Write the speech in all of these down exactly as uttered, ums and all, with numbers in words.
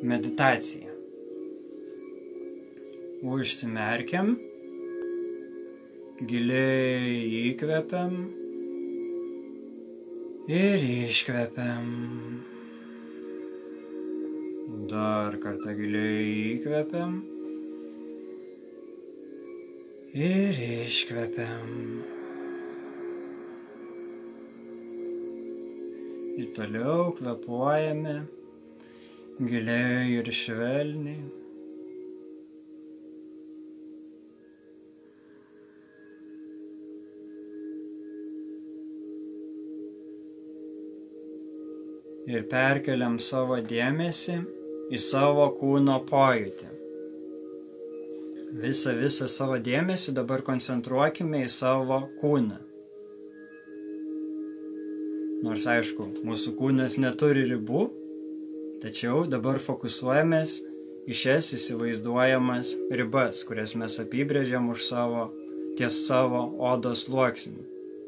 Meditacija. Užsimerkiam, giliai įkvepiam ir iškvepiam. Dar kartą giliai įkvepiam ir iškvepiam. Ir toliau kvėpuojame giliai ir švelniai. Ir perkeliam savo dėmesį į savo kūno pojūtį. Visą, visą savo dėmesį dabar koncentruokime į savo kūną. Nors aišku, mūsų kūnas neturi ribų, tačiau dabar fokusuojamės į šias įsivaizduojamas ribas, kurias mes apibrėžiam už savo, ties savo odos sluoksnį.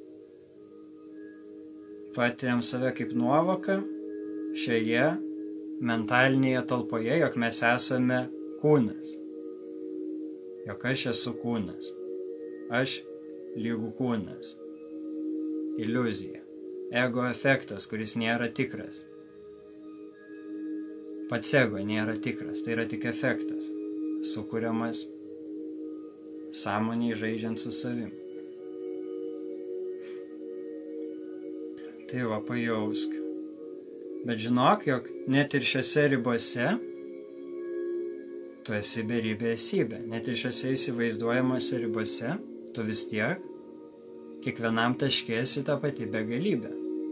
Patiriam save kaip nuovoką šioje mentalinėje talpoje, jog mes esame kūnas. Jog aš esu kūnas. Aš lygu kūnas. Iliuzija. Ego efektas, kuris nėra tikras. Pats ego nėra tikras, tai yra tik efektas, sukuriamas sąmoniai žaidžiant su savim. Tai va, pajausk. Bet žinok, jog net ir šiose ribose tu esi beribė esybė. Net ir šiose įsivaizduojamose ribose tu vis tiek kiekvienam taške esi ta pati begalybė.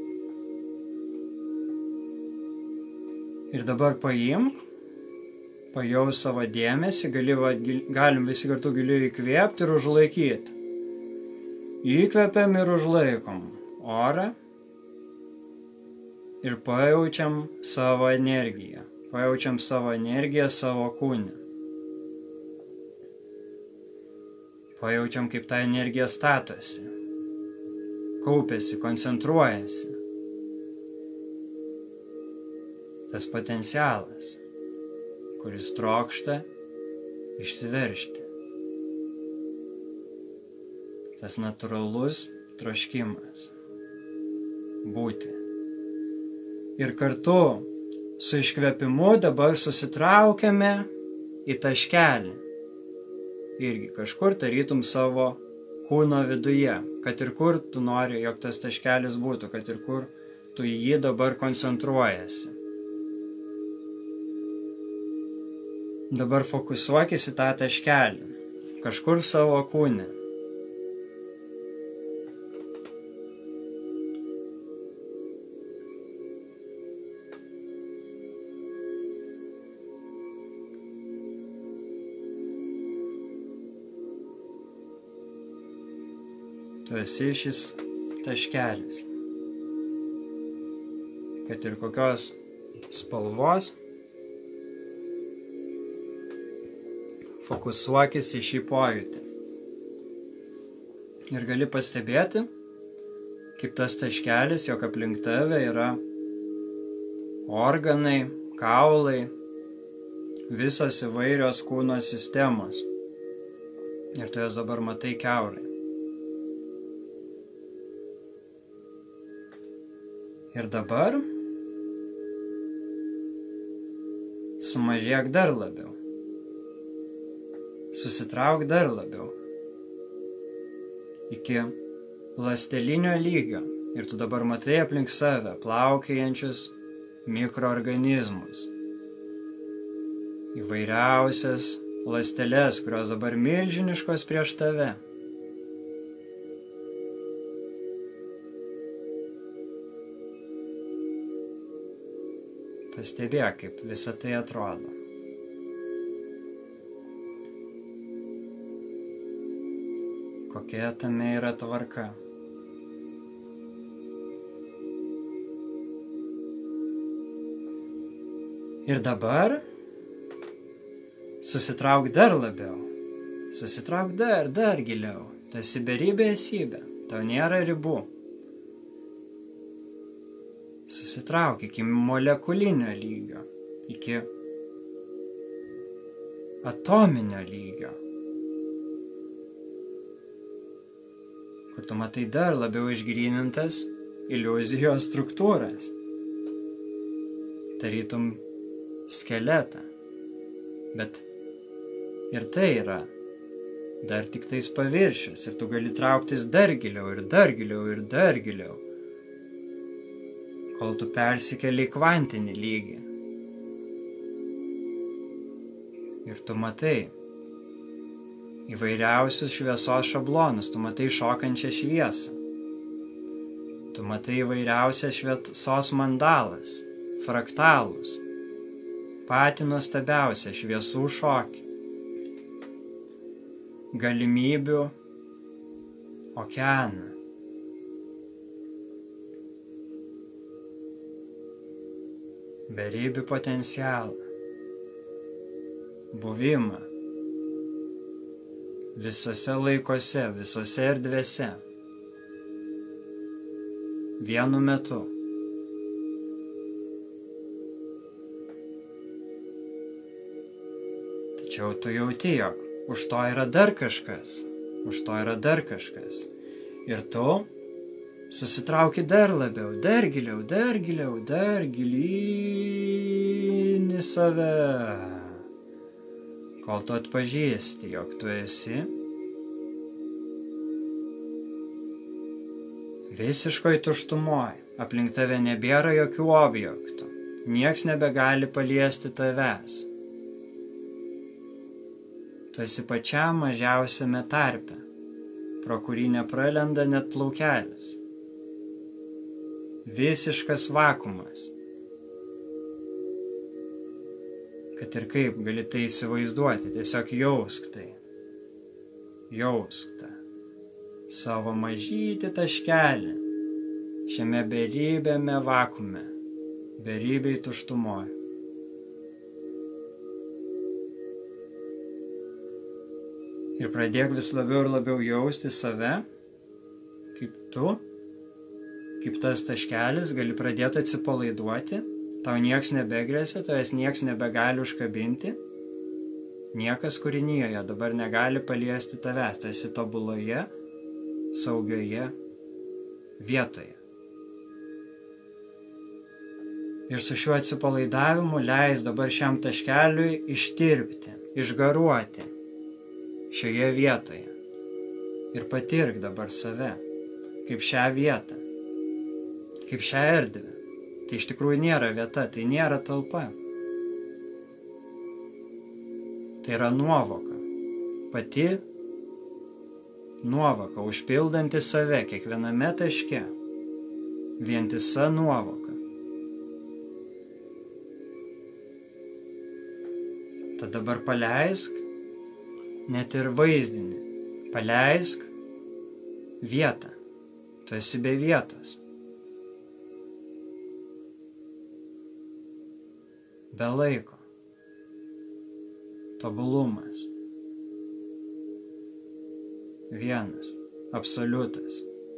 Ir dabar paimk, pajaus savo dėmesį, gali, va, galim visi kartu giliai įkvėpti ir užlaikyti. Įkvepiam ir užlaikom orą ir pajaučiam savo energiją. Pajaučiam savo energiją savo kūne. Pajaučiam, kaip ta energija statosi, kaupiasi, koncentruojasi. Tas potencialas, kuris trokšta išsiveržti. Tas natūralus troškimas būti. Ir kartu su iškvėpimu dabar susitraukiame į taškelį. Irgi kažkur tarytum savo kūno viduje, kad ir kur tu nori, jog tas taškelis būtų, kad ir kur tu į jį dabar koncentruojasi. Dabar fokusuokis į tą taškelį, kažkur savo kūne. Tu esi šis taškelis, kad ir kokios spalvos, fokusuokis į šį pojūtį. Ir gali pastebėti, kaip tas taškelis, jog aplink tave yra organai, kaulai, visos įvairios kūno sistemos. Ir tu jas dabar matai kiaurai. Ir dabar sumažėk dar labiau. Susitrauk dar labiau. Iki ląstelinio lygio. Ir tu dabar matai aplink save plaukiojančius mikroorganizmus. Įvairiausias ląsteles, kurios dabar milžiniškos prieš tave. Pastebėk, kaip visa tai atrodo. Kokia tame yra tvarka. Ir dabar susitrauk dar labiau. Susitrauk dar, dar giliau. Tu esi beribė esybė. Tau nėra ribų. Susitrauk iki molekulinio lygio, iki atominio lygio, kur tu matai dar labiau išgrynintas iliuzijos struktūras, tarytum skeletą, bet ir tai yra dar tik tais paviršius ir tu gali trauktis dar giliau ir dar giliau ir dar giliau, kol tu persikeli į kvantinį lygį. Ir tu matai įvairiausius šviesos šablonus, tu matai šokančią šviesą, tu matai įvairiausias šviesos mandalas, fraktalus, patį nuostabiausią šviesų šokį, galimybių okeaną. Beribį potencialą, buvimą visose laikuose, visose erdvėse, vienu metu. Tačiau tu jauti, jog už to yra dar kažkas, už to yra dar kažkas. Ir tu susitrauki dar labiau, dar giliau, dar giliau, dar gilyn į save, kol tu atpažįsti, jog tu esi visiškoj tuštumoj, aplink tave nebėra jokių objektų, nieks nebegali paliesti tavęs. Tu esi pačiam mažiausiame tarpe, pro kurį nepralenda net plaukelis. Visiškas vakuumas. Kad ir kaip gali tai įsivaizduoti, tiesiog jausk tai. Jausk tą savo mažytį taškelį šiame beribėme vakuume, beribėj tuštumoje. Ir pradėk vis labiau ir labiau jausti save, kaip tu, kaip tas taškelis, gali pradėti atsipalaiduoti, tau nieks nebegrėsia, tavęs nieks nebegali užkabinti, niekas kūrinyje dabar negali paliesti tavęs, tu esi tobuloje, saugioje vietoje. Ir su šiuo atsipalaidavimu leis dabar šiam taškeliui ištirpti, išgaruoti šioje vietoje. Ir patirk dabar save, kaip šią vietą, kaip šią erdvę. Tai iš tikrųjų nėra vieta, tai nėra talpa. Tai yra nuovoka, pati nuovoka, užpildanti save kiekviename taške, vientisa nuovoka. Tad dabar paleisk net ir vaizdinį, paleisk vietą, tu esi be vietos, be laiko, tobulumas, vienas, absoliutas.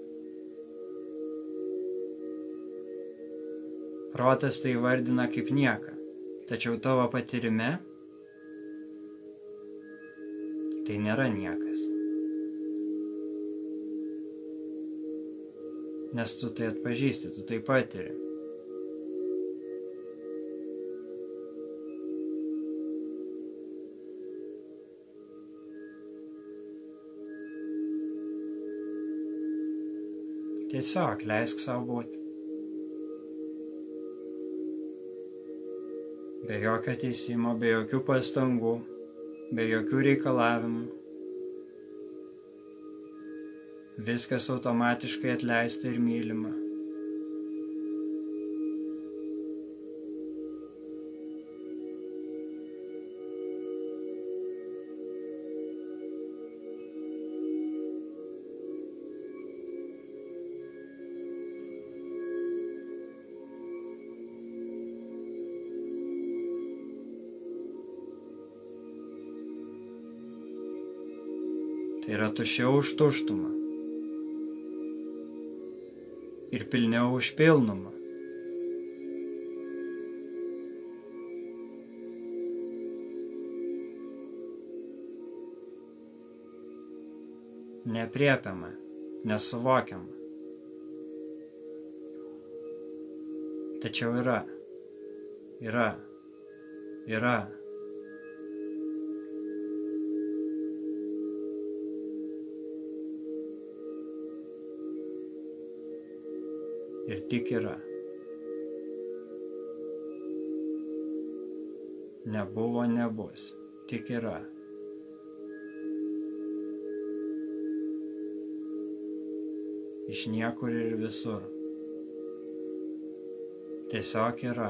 Protas tai vardina kaip nieką, tačiau tavo patyrime tai nėra niekas. Nes tu tai atpažįsti, tu tai patiri. Tiesiog leisk savo būti. Be jokio teisimo, be jokių pastangų, be jokių reikalavimų. Viskas automatiškai atleista ir mylima. Tai yra tuščiau už tuštumą ir pilniau už pilnumą. nepriepiama, nesuvokiama. Tačiau yra, yra, yra. Ir tik yra. Nebuvo, nebus, tik yra. Iš niekur ir visur. Tiesiog yra.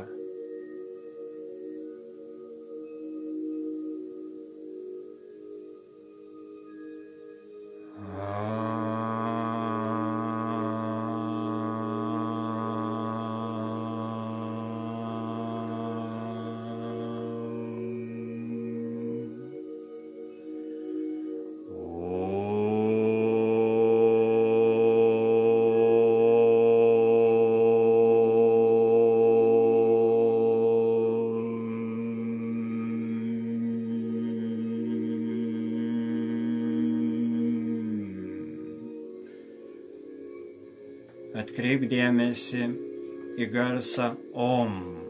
Atkreip dėmesį į garsą Om.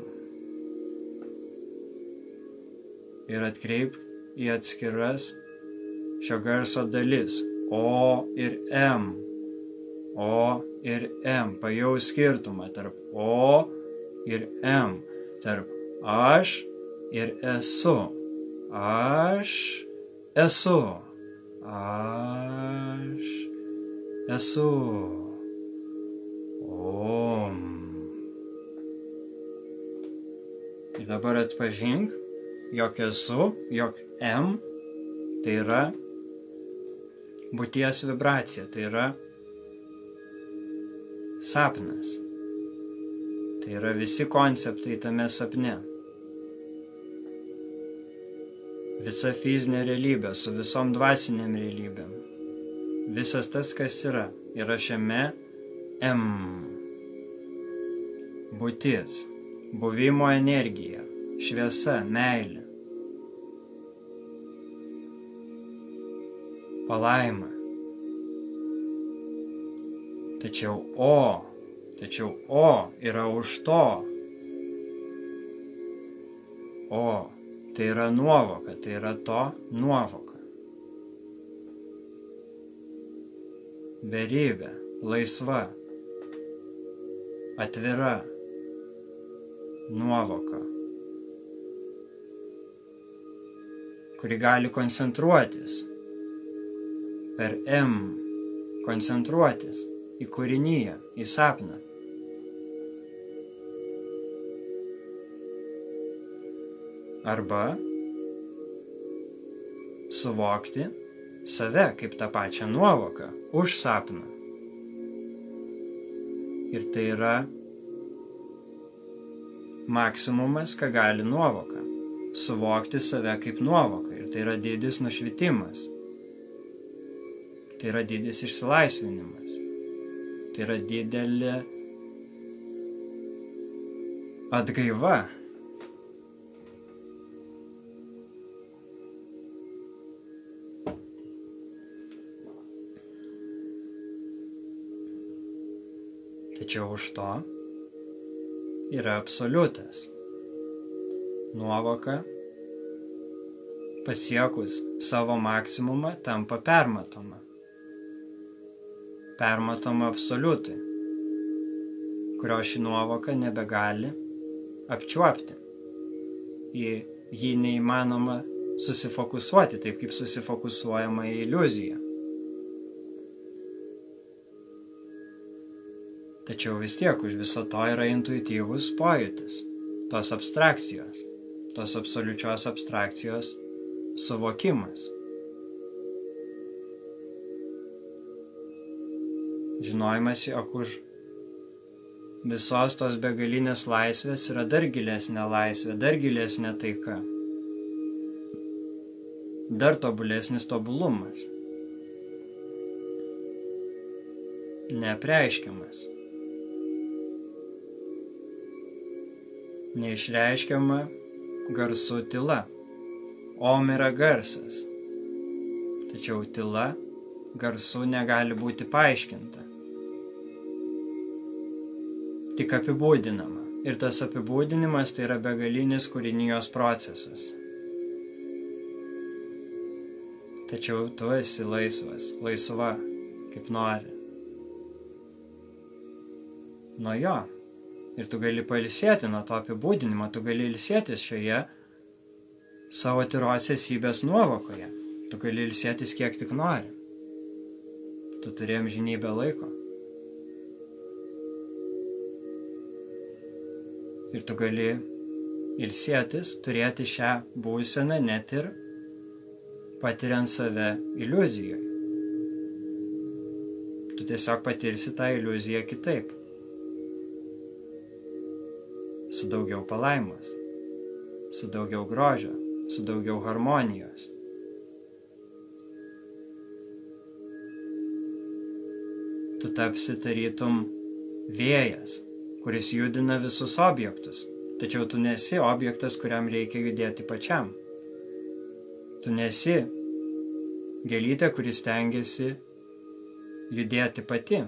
Ir atkreip į atskiras šio garso dalis. O ir M. O ir M. Pajaus skirtumą tarp O ir M. Tarp aš ir esu. Aš esu. Aš esu. Om. Ir dabar atpažink, jog esu, jog M tai yra būties vibracija, tai yra sapnas. Tai yra visi konceptai tame sapne. Visa fizinė realybė su visom dvasiniam realybėm. Visas tas, kas yra, yra šiame M. Būtis, buvimo energija, šviesa, meilė, palaima. Tačiau O, tačiau O yra už to. O, tai yra nuovoka, tai yra to nuovoka. Beribė, laisva, atvira nuovoka, kuri gali koncentruotis per M, koncentruotis į kūriniją, į sapną. Arba suvokti save kaip tą pačią nuovoką už sapną. Ir tai yra maksimumas, ką gali nuovoka. Suvokti save kaip nuovoką. Ir tai yra didis nušvitimas. Tai yra didis išsilaisvinimas. Tai yra didelė atgaiva. Tačiau už to yra absoliutas. Nuovoka pasiekus savo maksimumą tampa permatoma. Permatoma absoliutui, kurio ši nuovoka nebegali apčiuopti. Į jį neįmanoma susifokusuoti, taip kaip susifokusuojama į iliuziją. Tačiau vis tiek už viso to yra intuityvus pojūtis, tos abstrakcijos, tos absoliučios abstrakcijos suvokimas. Žinojimas, jog už visos tos begalinės laisvės yra dar gilesnė laisvė, dar gilesnė taika, dar tobulesnis tobulumas, neapreiškiamas. Neišreiškiama garsu tyla. Om yra garsas. Tačiau tyla garsu negali būti paaiškinta. Tik apibūdinama. Ir tas apibūdinimas tai yra begalinis kūrinijos procesas. Tačiau tu esi laisvas, laisva, kaip nori. Nuo jo. Ir tu gali pailsėti nuo to apibūdinimo, tu gali ilsėtis šioje savo tyros esybės nuovokoje. Tu gali ilsėtis kiek tik nori. Tu turi amžinybę laiko. Ir tu gali ilsėtis, turėti šią būseną net ir patiriant save iliuzijoje. Tu tiesiog patirsi tą iliuziją kitaip. Su daugiau palaimos, su daugiau grožio, su daugiau harmonijos. Tu tapsi tarytum vėjas, kuris judina visus objektus, tačiau tu nesi objektas, kuriam reikia judėti pačiam. Tu nesi gėlytė, kuris stengiasi judėti pati.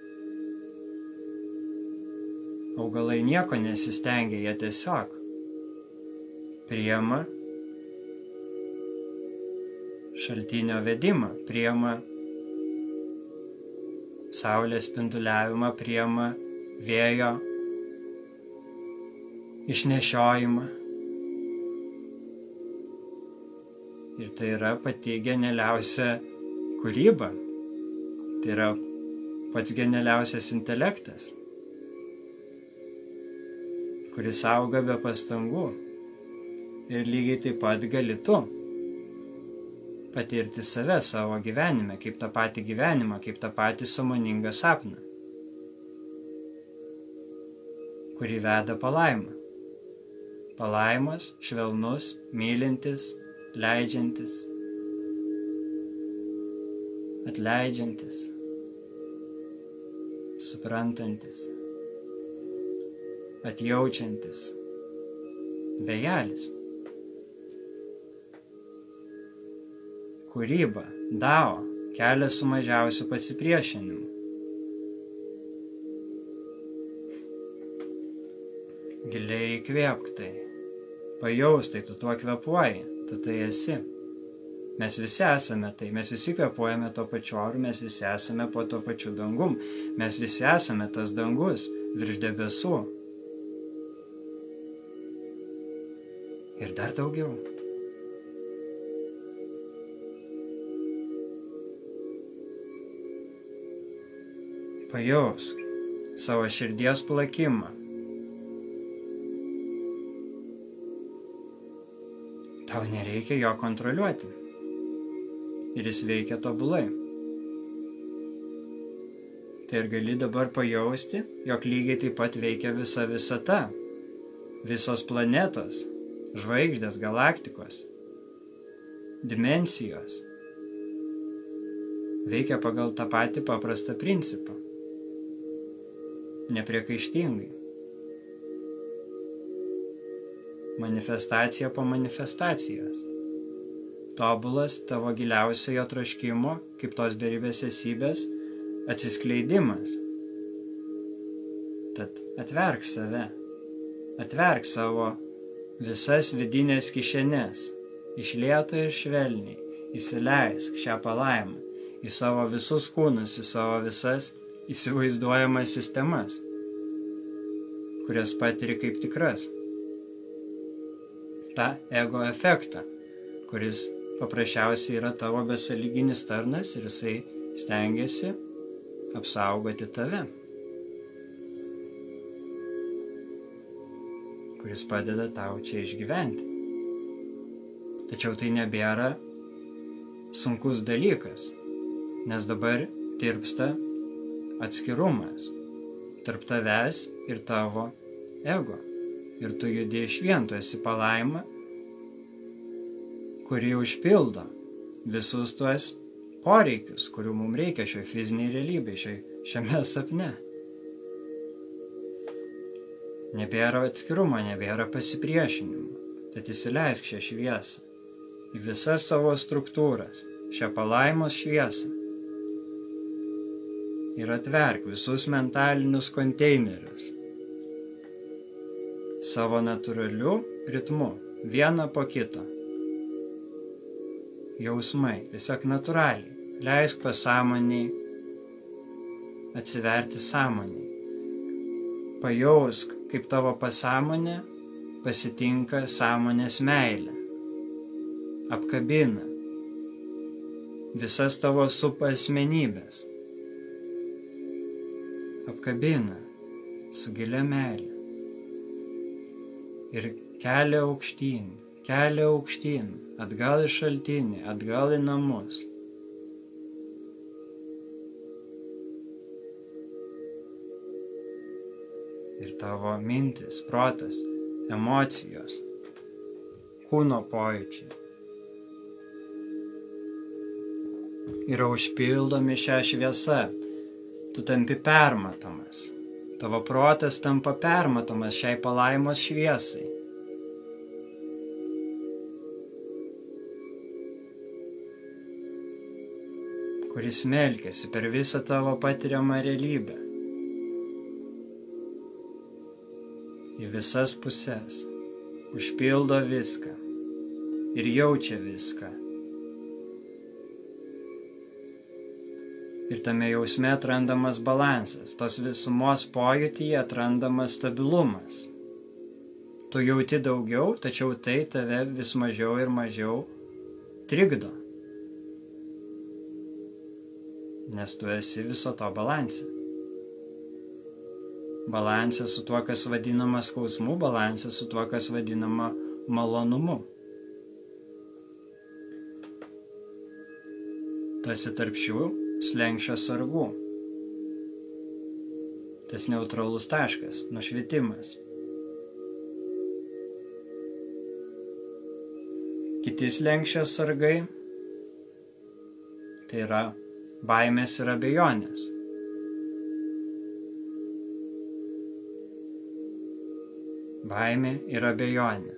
Augalai nieko nesistengia, jie tiesiog priima šaltinio vedimą, priima saulės spinduliavimą, priima vėjo išnešiojimą. Ir tai yra pati genialiausia kūryba. Tai yra pats genialiausias intelektas, kuris auga be pastangų. Ir lygiai taip pat gali tu patirti save savo gyvenime, kaip tą patį gyvenimą, kaip tą patį sąmoningą sapną, kurį veda palaima. Palaimas, švelnus, mylintis, leidžiantis, atleidžiantis, suprantantis, atjaučiantis, vėjelis. Kūryba, dao, kelias su mažiausiu pasipriešinimu. Giliai įkvėpk tai, pajaus tai, tu tuo kvėpuoji, tu tai esi. Mes visi esame tai, mes visi kvėpuojame to pačiu oru, mes visi esame po to pačiu dangum, mes visi esame tas dangus virš debesų. Ir dar daugiau. Pajausk savo širdies plakimą. Tau nereikia jo kontroliuoti. Ir jis veikia tobulai. Tai ir gali dabar pajausti, jog lygiai taip pat veikia visa visata, visos planetos, žvaigždės, galaktikos, dimensijos. Veikia pagal tą patį paprastą principą. Nepriekaištingai. Manifestacija po manifestacijos. Tobulas tavo giliausiojo troškimo, kaip tos beribės esybės, atsiskleidimas. Tad atverk save, atverk savo visas vidinės kišenes, iš lėto ir švelniai, įsileisk šią palaimą į savo visus kūnus, į savo visas įsivaizduojamas sistemas, kurias patiri kaip tikras. Ta ego efektą, kuris paprasčiausiai yra tavo besąlyginis tarnas ir jisai stengiasi apsaugoti tave, kuris padeda tau čia išgyventi. Tačiau tai nebėra sunkus dalykas, nes dabar tirpsta atskirumas tarp tavęs ir tavo ego. Ir tu judi iš vien, tu esi palaima, kuri užpildo visus tuos poreikius, kurių mums reikia šioje fizinėje realybėje, šioje, šiame sapne. Nebėra atskirumo, nebėra pasipriešinimo. Tad įsileisk šią šviesą į visas savo struktūras, šią palaimos šviesą, ir atverk visus mentalinius konteinerius savo natūraliu ritmu, vieną po kito. Jausmai, tiesiog natūraliai. Leisk pasąmoniai atsiverti sąmoniai. Pajausk, kaip tavo pasąmonė pasitinka sąmonės meilę. Apkabina visas tavo supa asmenybės. Apkabina su gilia meilė. Ir kelia aukštyn, kelia aukštyn, atgal į šaltinį, atgal į namus. Ir tavo mintis, protas, emocijos, kūno pojūčiai yra užpildomi šią šviesą. Tu tampi permatomas. Tavo protas tampa permatomas šiai palaimos šviesai. Kuris melkėsi per visą tavo patiriamą realybę. Į visas puses. Užpildo viską. Ir jaučia viską. Ir tame jausme atrandamas balansas, tos visumos pojūtyje atrandamas stabilumas. Tu jauti daugiau, tačiau tai tave vis mažiau ir mažiau trikdo. Nes tu esi viso to balanse. Balanse su tuo, kas vadinama skausmu, balanse su tuo, kas vadinama malonumu. Tu esi tarp šių slenksčio sargų. Tas neutralus taškas, nušvitimas. Kiti slenksčio sargai tai yra baimės ir abejonės. Baimė ir abejonė.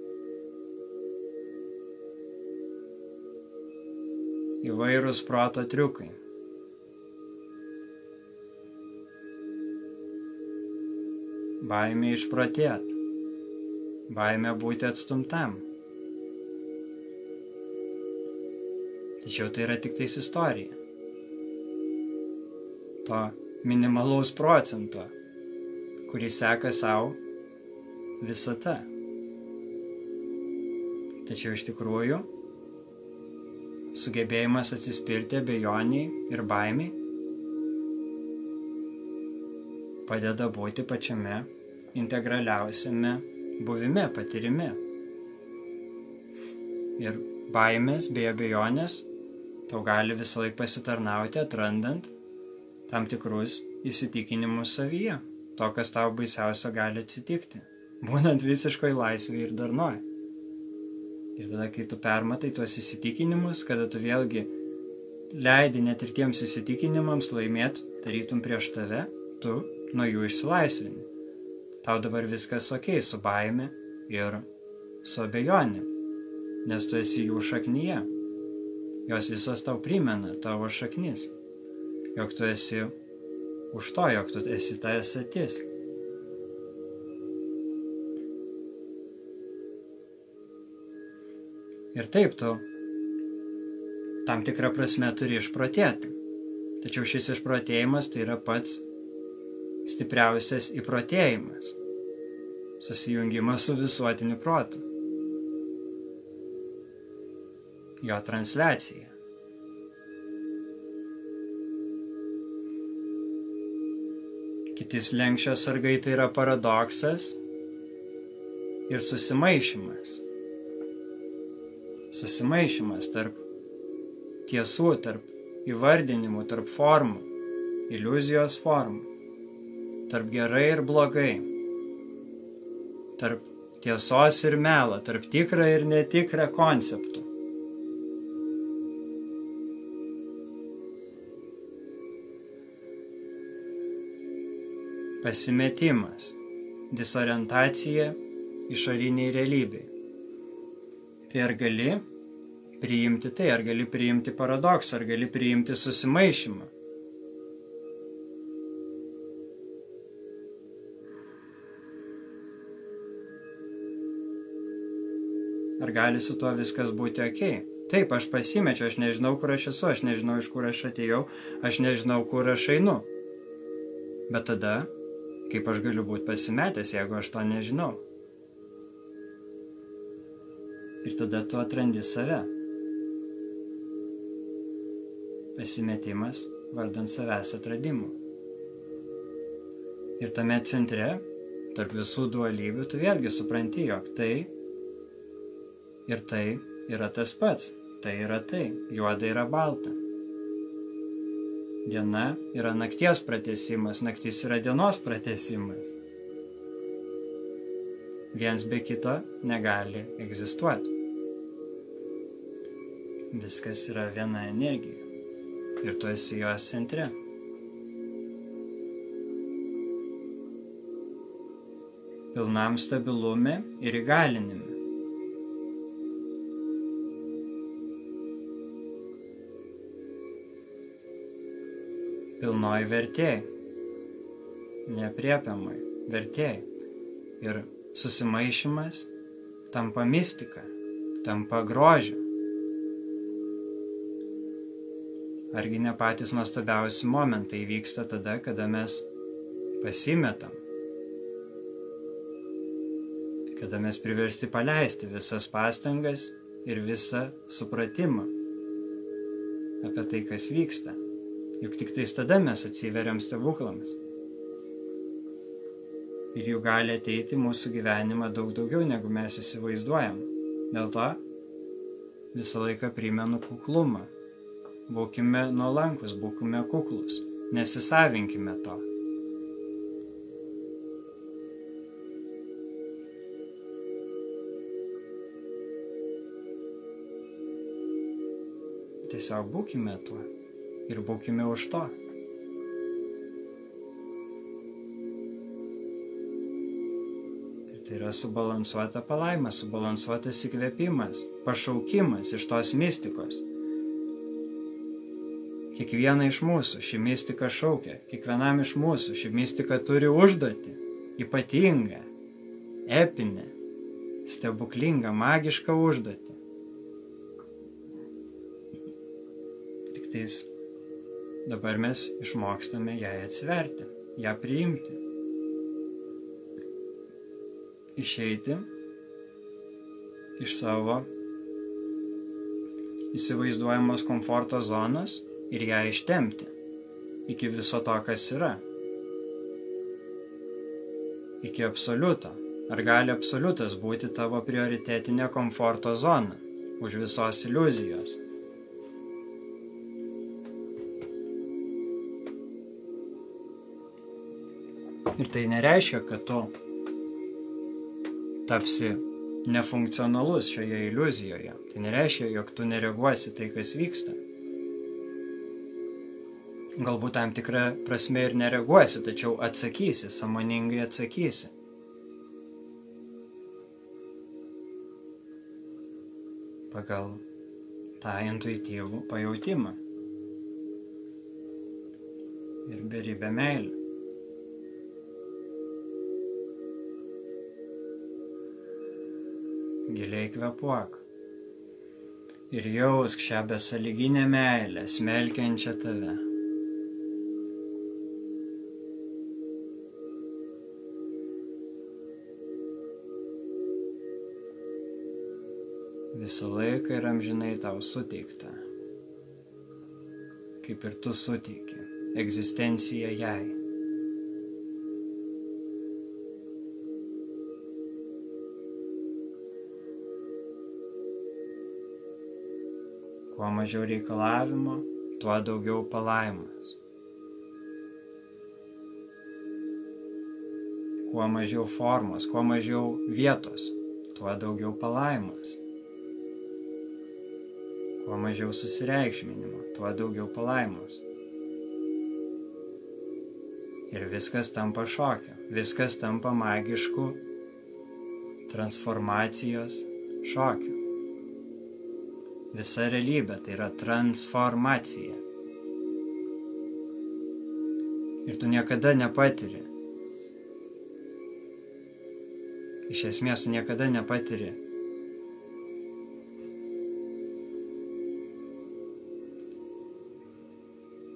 Įvairūs proto triukai. Baimė išprotėt. Baimė būti atstumtam. Tačiau tai yra tik tais istorija. To minimalaus procento, kurį seka savo visata. Tačiau iš tikrųjų sugebėjimas atsispirti abejoniai ir baimiai padeda būti pačiame integraliausiame buvime, patyrime. Ir baimės bei abejonės tau gali visą laiką pasitarnauti, atrandant tam tikrus įsitikinimus savyje, to, kas tau baisiausio gali atsitikti, būnant visiškoj laisvėje ir darnoj. Ir tada, kai tu permatai tuos įsitikinimus, kada tu vėlgi leidi net ir tiems įsitikinimams laimėti, tarytum prieš tave, tu nuo jų išsilaisvini. Tau dabar viskas okei su baime ir su abejonė, nes tu esi jų šaknyje. Jos visos tau primena tavo šaknis, jog tu esi už to, jog tu esi ta esatis. Ir taip tu tam tikrą prasme turi išprotėti. Tačiau šis išprotėjimas tai yra pats stipriausias įprotėjimas. Susijungimas su visuotiniu protu. Jo transliacija. Kiti slenksčio sargai tai yra paradoksas ir susimaišymas. Susimaišymas tarp tiesų, tarp įvardinimų, tarp formų, iliuzijos formų, tarp gerai ir blogai, tarp tiesos ir melo, tarp tikrą ir netikrą konceptų. Pasimetimas, disorientacija išoriniai realybei. Tai ar gali priimti tai, ar gali priimti paradoksą, ar gali priimti susimaišymą. Ar gali su tuo viskas būti okei? Taip, aš pasimečiau, aš nežinau, kur aš esu, aš nežinau, iš kur aš atėjau, aš nežinau, kur aš einu. Bet tada, kaip aš galiu būti pasimetęs, jeigu aš to nežinau? Ir tada tu atrandi save. Pasimetimas vardant savęs atradimų. Ir tame centre, tarp visų dualybių, tu vėlgi supranti, jog tai ir tai yra tas pats. Tai yra tai. Juoda yra balta. Diena yra nakties pratęsimas, naktis yra dienos pratęsimas. Viens be kito negali egzistuoti. Viskas yra viena energija. Ir tu esi jos centre. Pilnam stabilume ir įgalinime. Pilnoj vertėjai, neapriepiamai vertėjai. Ir susimaišymas tampa mistika, tampa grožiu. Argi ne patys nuostabiausi momentai vyksta tada, kada mes pasimetam, kada mes priversti paleisti visas pastangas ir visą supratimą apie tai, kas vyksta. Juk tik tais tada mes atsiveriam stebuklams. Ir jų gali ateiti mūsų gyvenimą daug daugiau, negu mes įsivaizduojam. Dėl to visą laiką primenu kuklumą. Būkime nuolankus, būkime kuklus. Nesisavinkime to. Tiesiog būkime tuo. Ir būkime už to. Ir tai yra subalansuota palaima, subalansuotas įkvėpimas, pašaukimas iš tos mistikos. Kiekvieną iš mūsų ši mistika šaukia, kiekvienam iš mūsų ši mistika turi užduotį, ypatingą, epinę, stebuklingą, magišką užduotį. Tik tais dabar mes išmokstame jai atsiverti, ją priimti. Išeiti iš savo įsivaizduojamos komforto zonos ir ją ištempti iki viso to, kas yra. Iki absoliuto. Ar gali absoliutas būti tavo prioritetinė komforto zona už visos iliuzijos? Ir tai nereiškia, kad tu tapsi nefunkcionalus šioje iliuzijoje. Tai nereiškia, jog tu nereaguosi tai, kas vyksta. Galbūt tam tikrą prasme ir nereaguosi, tačiau atsakysi, sąmoningai atsakysi. Pagal tą intuityvų pajautimą ir beribę meilę. Giliai kvėpuok ir jausk šią besąlyginę meilę, smelkiančią tave. Visą laiką ir amžinai tau suteikta, kaip ir tu suteiki egzistenciją jai. Kuo mažiau reikalavimo, tuo daugiau palaimos. Kuo mažiau formos, kuo mažiau vietos, tuo daugiau palaimos. Kuo mažiau susireikšminimo, tuo daugiau palaimos. Ir viskas tampa šokiu, viskas tampa magišku transformacijos šokiu. Visa realybė tai yra transformacija. Ir tu niekada nepatiri. Iš esmės tu niekada nepatiri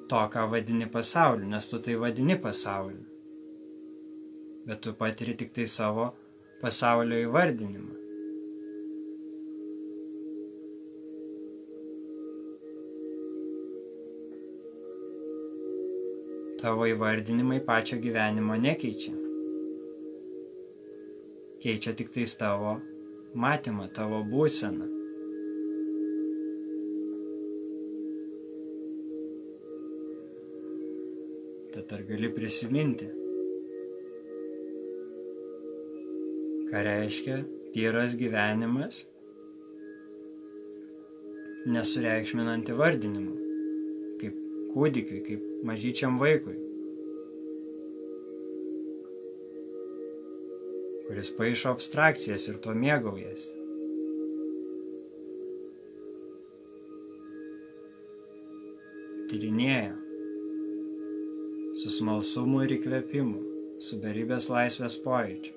to, ką vadini pasauliu, nes tu tai vadini pasauliu. Bet tu patiri tik tai savo pasaulio įvardinimą. Tavo įvardinimai pačio gyvenimo nekeičia. Keičia tik tais tavo matymą, tavo būseną. Tad ar gali prisiminti, ką reiškia tyras gyvenimas, nesureikšminant įvardinimų, kaip kūdikiui, kaip mažyčiam vaikui, kuris paišo abstrakcijas ir tuo mėgaujasi. Tyrinėja su smalsumu ir įkvėpimu, su beribės laisvės pojūčiu.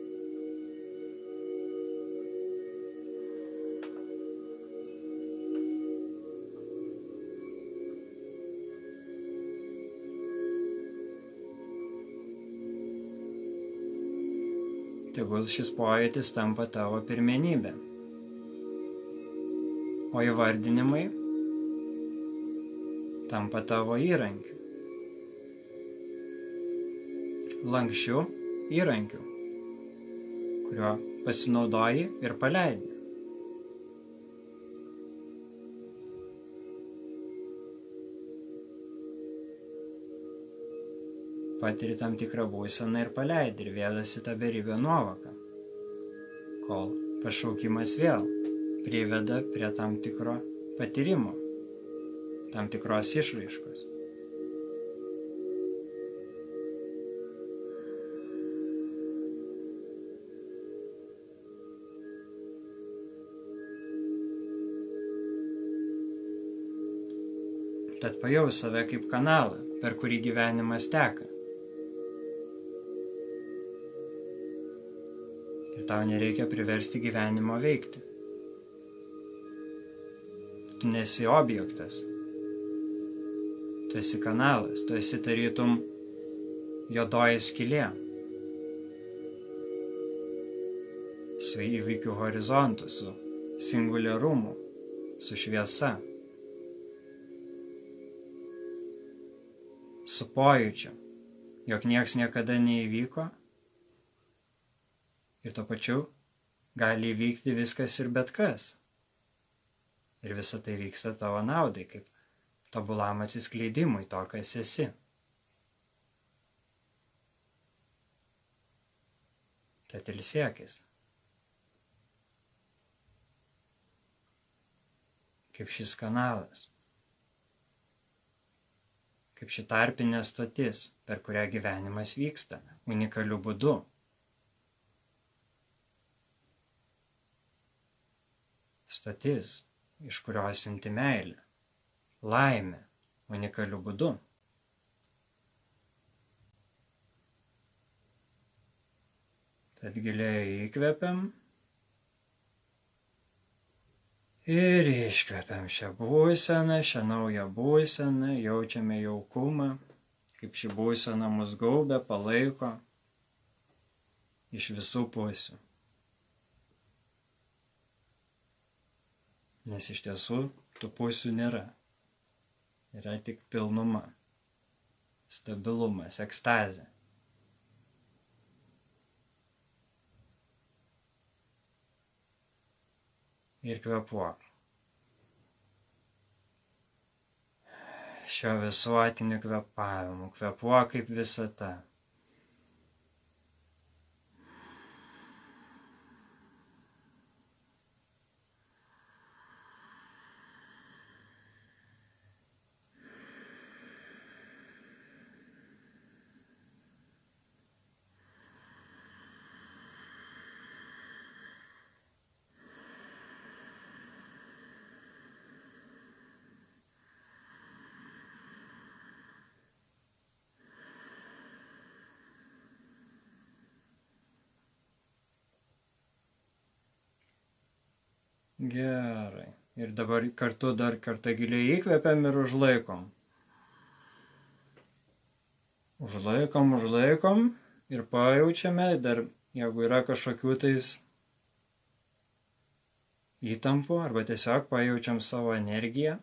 Tegul šis pojūtis tampa tavo pirmenybė, o įvardinimai tampa tavo įrankiu, lanksčiu įrankiu, kuriuo pasinaudoji ir paleidi. Patiri tam tikrą būseną ir paleidi ir vėdasi tą beribę nuovoką, kol pašaukimas vėl priveda prie tam tikro patyrimo, tam tikros išraiškos. Tad pajaus save kaip kanalą, per kurį gyvenimas teka. Ir tau nereikia priversti gyvenimo veikti. Tu nesi objektas. Tu esi kanalas, tu esi tarytum juodoji skylė. Su įvykių horizontu, su singuliarumu, su šviesa. Su pojūčiu, jog nieks niekada neįvyko. Ir tuo pačiu gali įvykti viskas ir bet kas. Ir visa tai vyksta tavo naudai, kaip tobulam atsiskleidimui to, kas esi. Tad ilsėkis. Kaip šis kanalas. Kaip ši tarpinė stotis, per kurią gyvenimas vyksta, unikaliu būdu. Stotis, iš kurios siunti meilę, laimę, unikaliu būdu. Tad giliai įkvepiam ir iškvepiam šią būseną, šią naują būseną, jaučiame jaukumą, kaip ši būsena mus gaubia, palaiko iš visų pusių. Nes iš tiesų tų pusių nėra. Yra tik pilnuma, stabilumas, ekstazė. Ir kvėpuok. Šio visuotiniu kvėpavimu, kvėpuok kaip visata. Gerai. Ir dabar kartu dar kartą giliai įkvepiam ir užlaikom. Užlaikom, užlaikom ir pajaučiame, dar jeigu yra kažkokių tais įtampų, arba tiesiog pajaučiam savo energiją,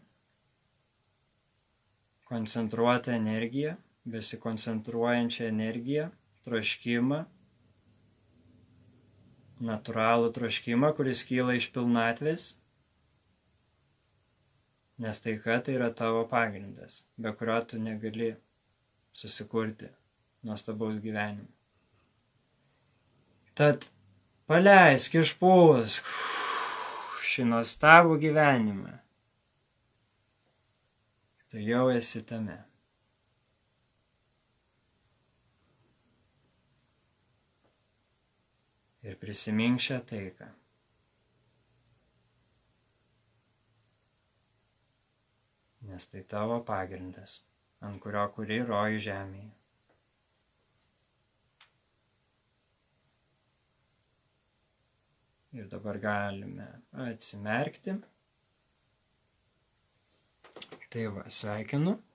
koncentruotą energiją, besikoncentruojančią energiją, troškimą, natūralų troškimą, kuris kyla iš pilnatvės, nes taika tai yra tavo pagrindas, be kurio tu negali susikurti nuostabaus gyvenimo. Tad paleisk, išpūsk šį nuostabų gyvenimą. Tu jau esi tame. Ir prisimink šią taiką. Nes tai tavo pagrindas, ant kurio kuri rojų žemėje. Ir dabar galime atsimerkti. Tai va, sveikinu.